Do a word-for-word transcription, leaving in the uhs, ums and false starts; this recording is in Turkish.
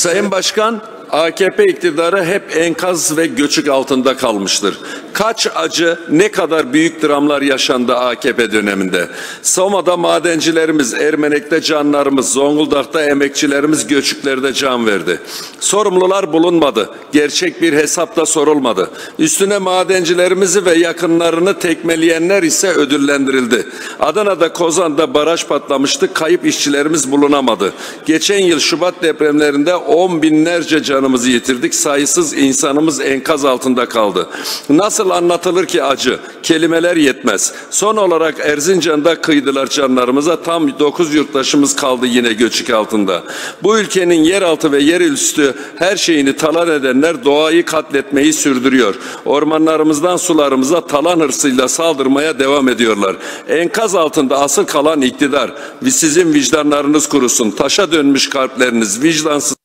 Sayın Başkan, A K P iktidarı hep enkaz ve göçük altında kalmıştır. Kaç acı, ne kadar büyük dramlar yaşandı A K P döneminde. Soma'da madencilerimiz, Ermenek'te canlarımız, Zonguldak'ta emekçilerimiz göçüklerde can verdi. Sorumlular bulunmadı. Gerçek bir hesap da sorulmadı. Üstüne madencilerimizi ve yakınlarını tekmeleyenler ise ödüllendirildi. Adana'da, Kozan'da baraj patlamıştı. Kayıp işçilerimiz bulunamadı. Geçen yıl Şubat depremlerinde on binlerce canımızı yitirdik. Sayısız insanımız enkaz altında kaldı. Nasıl anlatılır ki acı? Kelimeler yetmez. Son olarak Erzincan'da kıydılar canlarımıza. Tam dokuz yurttaşımız kaldı yine göçük altında. Bu ülkenin yeraltı ve yerüstü her şeyini talan edenler doğayı katletmeyi sürdürüyor. Ormanlarımızdan sularımıza talan hırsıyla saldırmaya devam ediyorlar. Enkaz altında asıl kalan iktidar. Sizin vicdanlarınız kurusun. Taşa dönmüş kalpleriniz vicdansız.